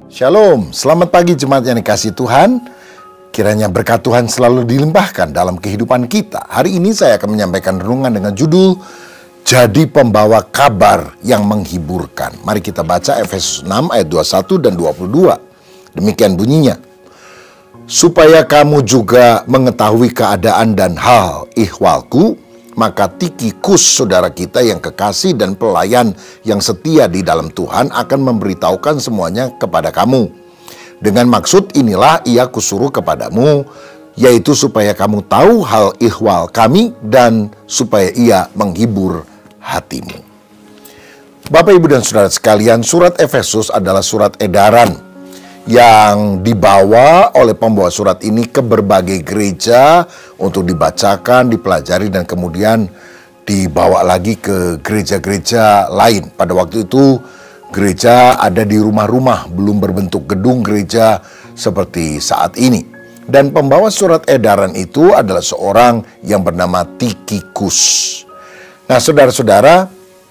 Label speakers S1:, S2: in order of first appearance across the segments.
S1: Shalom, selamat pagi jemaat yang dikasihi Tuhan. Kiranya berkat Tuhan selalu dilimpahkan dalam kehidupan kita. Hari ini saya akan menyampaikan renungan dengan judul Jadi Pembawa Kabar yang Menghiburkan. Mari kita baca Efesus 6 ayat 21 dan 22. Demikian bunyinya. Supaya kamu juga mengetahui keadaan dan hal ihwalku, maka Tikhikus saudara kita yang kekasih dan pelayan yang setia di dalam Tuhan akan memberitahukan semuanya kepada kamu. Dengan maksud inilah ia kusuruh kepadamu, yaitu supaya kamu tahu hal ihwal kami dan supaya ia menghibur hatimu. Bapak, Ibu, dan Saudara sekalian, surat Efesus adalah surat edaran yang dibawa oleh pembawa surat ini ke berbagai gereja untuk dibacakan, dipelajari, dan kemudian dibawa lagi ke gereja-gereja lain. Pada waktu itu gereja ada di rumah-rumah, belum berbentuk gedung gereja seperti saat ini. Dan pembawa surat edaran itu adalah seorang yang bernama Tikhikus. Nah, saudara-saudara,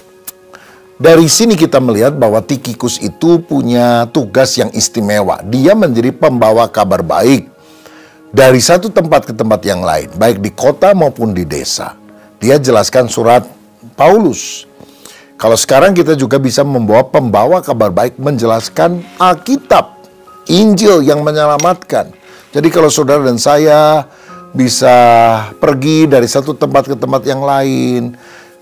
S1: dari sini kita melihat bahwa Tikhikus itu punya tugas yang istimewa. Dia menjadi pembawa kabar baik dari satu tempat ke tempat yang lain, baik di kota maupun di desa. Dia jelaskan surat Paulus. Kalau sekarang kita juga bisa membawa pembawa kabar baik menjelaskan Alkitab, Injil yang menyelamatkan. Jadi kalau saudara dan saya bisa pergi dari satu tempat ke tempat yang lain,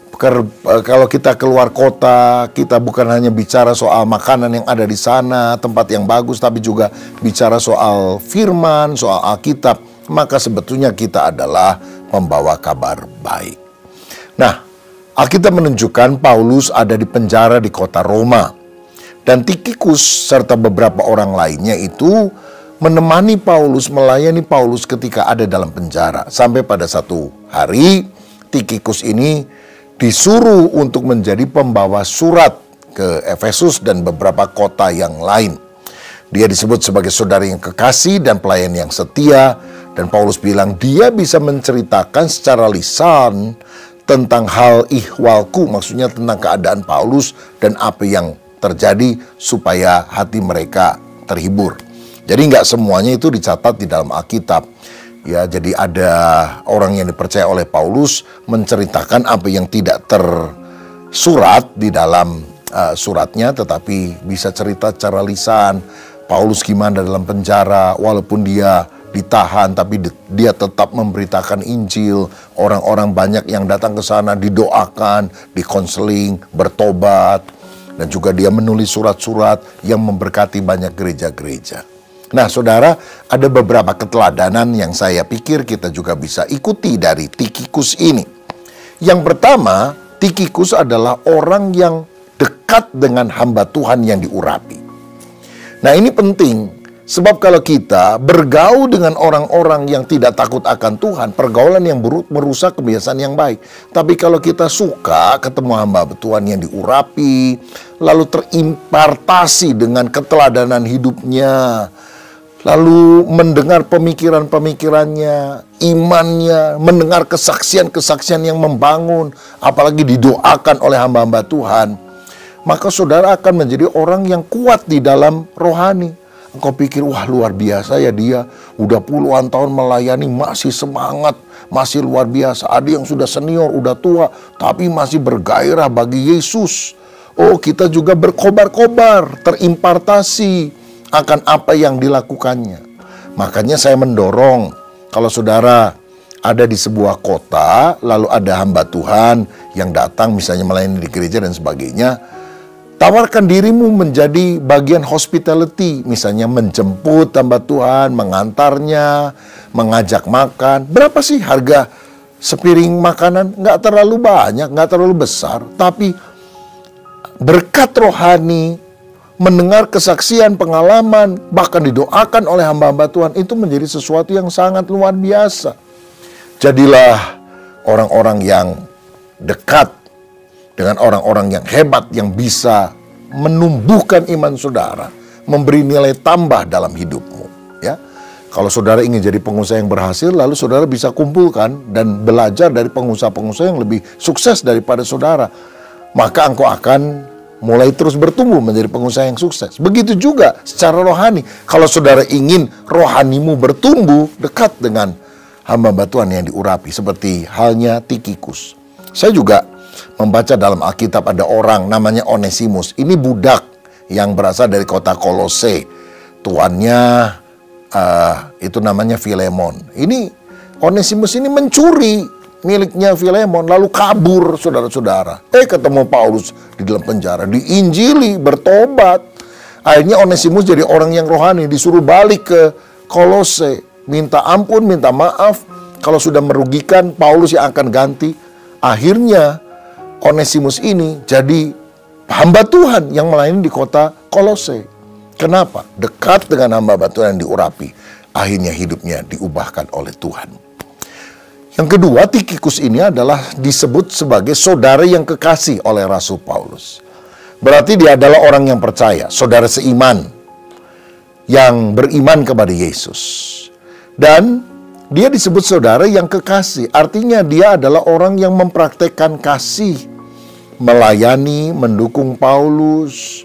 S1: kalau kita keluar kota, kita bukan hanya bicara soal makanan yang ada di sana, tempat yang bagus, tapi juga bicara soal firman, soal Alkitab, maka sebetulnya kita adalah pembawa kabar baik. Nah, Alkitab menunjukkan Paulus ada di penjara di kota Roma. Dan Tikhikus serta beberapa orang lainnya itu menemani Paulus, melayani Paulus ketika ada dalam penjara. Sampai pada satu hari, Tikhikus ini disuruh untuk menjadi pembawa surat ke Efesus dan beberapa kota yang lain. Dia disebut sebagai saudara yang kekasih dan pelayan yang setia. Dan Paulus bilang dia bisa menceritakan secara lisan tentang hal ihwalku, maksudnya tentang keadaan Paulus dan apa yang terjadi supaya hati mereka terhibur. Jadi nggak semuanya itu dicatat di dalam Alkitab. Ya, jadi ada orang yang dipercaya oleh Paulus menceritakan apa yang tidak tersurat di dalam suratnya, tetapi bisa cerita secara lisan. Paulus gimana dalam penjara, walaupun dia ditahan, tapi dia tetap memberitakan Injil. Orang-orang banyak yang datang ke sana didoakan, dikonseling, bertobat. Dan juga dia menulis surat-surat yang memberkati banyak gereja-gereja. Nah, saudara, ada beberapa keteladanan yang saya pikir kita juga bisa ikuti dari Tikhikus ini. Yang pertama, Tikhikus adalah orang yang dekat dengan hamba Tuhan yang diurapi. Nah, ini penting, sebab kalau kita bergaul dengan orang-orang yang tidak takut akan Tuhan, pergaulan yang buruk merusak kebiasaan yang baik. Tapi kalau kita suka ketemu hamba Tuhan yang diurapi, lalu terimpartasi dengan keteladanan hidupnya, lalu mendengar pemikiran-pemikirannya, imannya, mendengar kesaksian-kesaksian yang membangun, apalagi didoakan oleh hamba-hamba Tuhan, maka saudara akan menjadi orang yang kuat di dalam rohani. Engkau pikir, wah luar biasa ya dia, udah puluhan tahun melayani, masih semangat, masih luar biasa. Ada yang sudah senior, udah tua, tapi masih bergairah bagi Yesus. Oh, kita juga berkobar-kobar, terimpartasi akan apa yang dilakukannya. Makanya saya mendorong, kalau saudara ada di sebuah kota, lalu ada hamba Tuhan yang datang misalnya melayani di gereja dan sebagainya, tawarkan dirimu menjadi bagian hospitality, misalnya menjemput hamba Tuhan, mengantarnya, mengajak makan. Berapa sih harga sepiring makanan? Nggak terlalu banyak, nggak terlalu besar, tapi berkat rohani, mendengar kesaksian, pengalaman, bahkan didoakan oleh hamba-hamba Tuhan, itu menjadi sesuatu yang sangat luar biasa. Jadilah orang-orang yang dekat dengan orang-orang yang hebat, yang bisa menumbuhkan iman saudara, memberi nilai tambah dalam hidupmu. Ya, kalau saudara ingin jadi pengusaha yang berhasil, lalu saudara bisa kumpulkan dan belajar dari pengusaha-pengusaha yang lebih sukses daripada saudara, maka engkau akan mulai terus bertumbuh menjadi pengusaha yang sukses. Begitu juga secara rohani. Kalau saudara ingin rohanimu bertumbuh, dekat dengan hamba Tuhan yang diurapi, seperti halnya Tikhikus. Saya juga membaca dalam Alkitab ada orang namanya Onesimus. Ini budak yang berasal dari kota Kolose. Tuannya itu namanya Filemon. Ini Onesimus ini mencuri miliknya Filemon, lalu kabur, saudara-saudara. Ketemu Paulus di dalam penjara, diinjili, bertobat. Akhirnya Onesimus jadi orang yang rohani, disuruh balik ke Kolose, minta ampun, minta maaf. Kalau sudah merugikan, Paulus yang akan ganti. Akhirnya Onesimus ini jadi hamba Tuhan yang melayani di kota Kolose. Kenapa? Dekat dengan hamba Tuhan yang diurapi. Akhirnya hidupnya diubahkan oleh Tuhan. Yang kedua, Tikhikus ini adalah disebut sebagai saudara yang kekasih oleh Rasul Paulus. Berarti dia adalah orang yang percaya, saudara seiman, yang beriman kepada Yesus. Dan dia disebut saudara yang kekasih, artinya dia adalah orang yang mempraktekkan kasih, melayani, mendukung Paulus,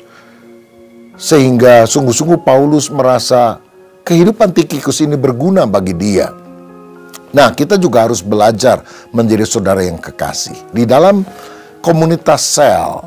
S1: sehingga sungguh-sungguh Paulus merasa kehidupan Tikhikus ini berguna bagi dia. Nah, kita juga harus belajar menjadi saudara yang kekasih. Di dalam komunitas sel,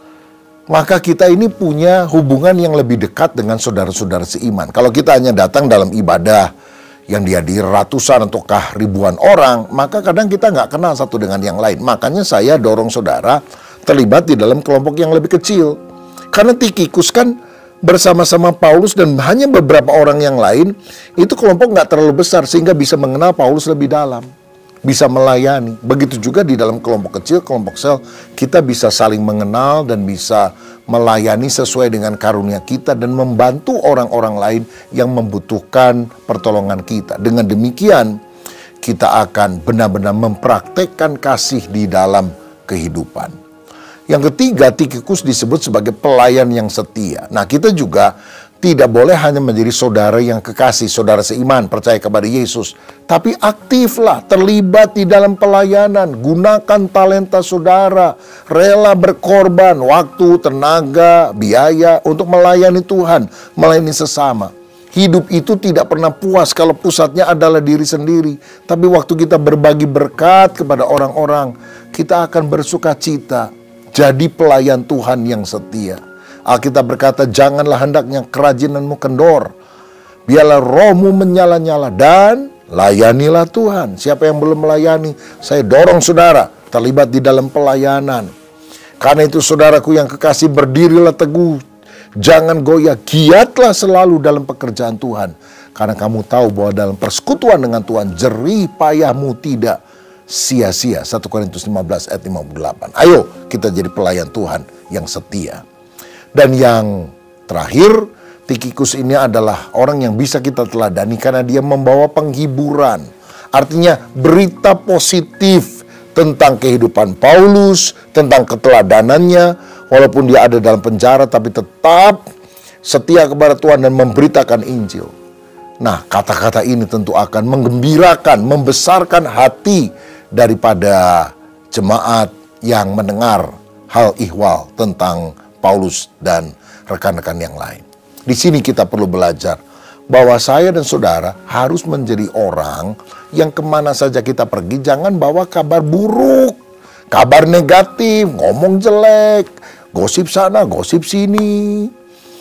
S1: maka kita ini punya hubungan yang lebih dekat dengan saudara-saudara seiman. Kalau kita hanya datang dalam ibadah yang dihadiri ratusan ataukah ribuan orang, maka kadang kita nggak kenal satu dengan yang lain. Makanya saya dorong saudara terlibat di dalam kelompok yang lebih kecil. Karena Tikhikus kan bersama-sama Paulus dan hanya beberapa orang yang lain, itu kelompok nggak terlalu besar sehingga bisa mengenal Paulus lebih dalam, bisa melayani. Begitu juga di dalam kelompok kecil, kelompok sel, kita bisa saling mengenal dan bisa melayani sesuai dengan karunia kita dan membantu orang-orang lain yang membutuhkan pertolongan kita. Dengan demikian, kita akan benar-benar mempraktekkan kasih di dalam kehidupan. Yang ketiga, Tikhikus disebut sebagai pelayan yang setia. Nah, kita juga tidak boleh hanya menjadi saudara yang kekasih, saudara seiman, percaya kepada Yesus. Tapi aktiflah, terlibat di dalam pelayanan. Gunakan talenta saudara, rela berkorban, waktu, tenaga, biaya untuk melayani Tuhan, melayani sesama. Hidup itu tidak pernah puas kalau pusatnya adalah diri sendiri. Tapi waktu kita berbagi berkat kepada orang-orang, kita akan bersuka cita. Jadi pelayan Tuhan yang setia. Alkitab berkata, janganlah hendaknya kerajinanmu kendor. Biarlah rohmu menyala-nyala dan layanilah Tuhan. Siapa yang belum melayani, saya dorong saudara terlibat di dalam pelayanan. Karena itu saudaraku yang kekasih, berdirilah teguh. Jangan goyah, giatlah selalu dalam pekerjaan Tuhan. Karena kamu tahu bahwa dalam persekutuan dengan Tuhan, jerih payahmu tidak sia-sia. 1 Korintus 15 ayat 58. Ayo kita jadi pelayan Tuhan yang setia. Dan yang terakhir, Tikhikus ini adalah orang yang bisa kita teladani karena dia membawa penghiburan. Artinya berita positif tentang kehidupan Paulus, tentang keteladanannya. Walaupun dia ada dalam penjara tapi tetap setia kepada Tuhan dan memberitakan Injil. Nah, kata-kata ini tentu akan menggembirakan, membesarkan hati daripada jemaat yang mendengar hal ihwal tentang Paulus dan rekan-rekan yang lain. Di sini kita perlu belajar bahwa saya dan saudara harus menjadi orang yang kemana saja kita pergi, jangan bawa kabar buruk, kabar negatif, ngomong jelek, gosip sana, gosip sini.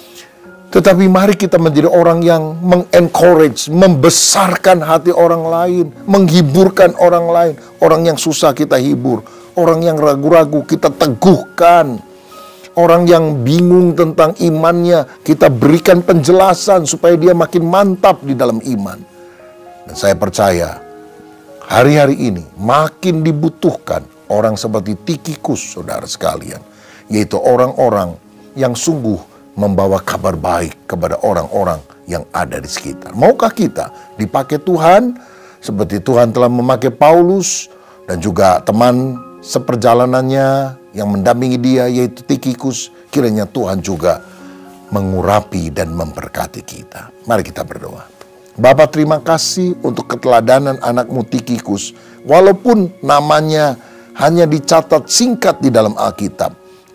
S1: Tetapi mari kita menjadi orang yang mengencourage, membesarkan hati orang lain, menghiburkan orang lain. Orang yang susah kita hibur, orang yang ragu-ragu kita teguhkan. Orang yang bingung tentang imannya, kita berikan penjelasan supaya dia makin mantap di dalam iman. Dan saya percaya, hari-hari ini makin dibutuhkan orang seperti Tikhikus, saudara sekalian. Yaitu orang-orang yang sungguh membawa kabar baik kepada orang-orang yang ada di sekitar. Maukah kita dipakai Tuhan seperti Tuhan telah memakai Paulus dan juga teman seperjalanannya yang mendampingi dia yaitu Tikhikus. Kiranya Tuhan juga mengurapi dan memberkati kita. Mari kita berdoa. Bapa, terima kasih untuk keteladanan anakmu Tikhikus. Walaupun namanya hanya dicatat singkat di dalam Alkitab,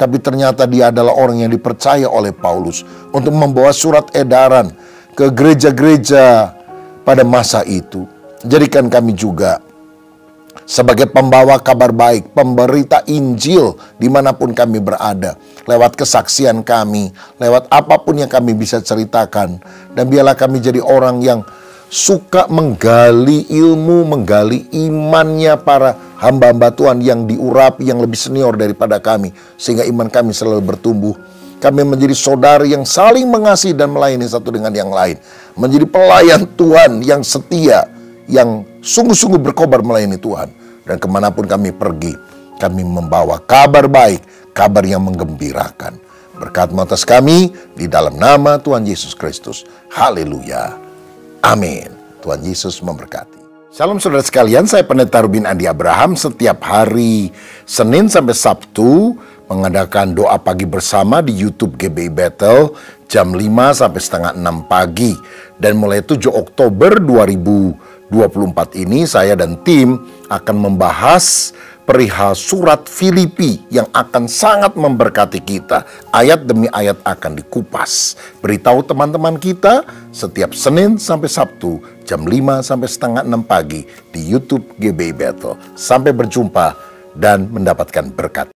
S1: tapi ternyata dia adalah orang yang dipercaya oleh Paulus untuk membawa surat edaran ke gereja-gereja pada masa itu. Jadikan kami juga sebagai pembawa kabar baik, pemberita Injil dimanapun kami berada, lewat kesaksian kami, lewat apapun yang kami bisa ceritakan. Dan biarlah kami jadi orang yang suka menggali ilmu, menggali imannya para hamba-hamba Tuhan yang diurapi, yang lebih senior daripada kami, sehingga iman kami selalu bertumbuh. Kami menjadi saudara yang saling mengasihi dan melayani satu dengan yang lain, menjadi pelayan Tuhan yang setia, yang sungguh-sungguh berkobar melayani Tuhan. Dan kemanapun kami pergi, kami membawa kabar baik, kabar yang menggembirakan. Berkat atas kami di dalam nama Tuhan Yesus Kristus. Haleluya. Amin. Tuhan Yesus memberkati. Shalom saudara sekalian, saya Pendeta Rubin Andi Abraham. Setiap hari Senin sampai Sabtu mengadakan doa pagi bersama di YouTube GBI Bethel jam 5 sampai setengah 6 pagi. Dan mulai 7 Oktober 2024 ini saya dan tim akan membahas perihal surat Filipi yang akan sangat memberkati kita. Ayat demi ayat akan dikupas. Beritahu teman-teman kita setiap Senin sampai Sabtu jam 5 sampai setengah 6 pagi di YouTube GBI Bethel. Sampai berjumpa dan mendapatkan berkat.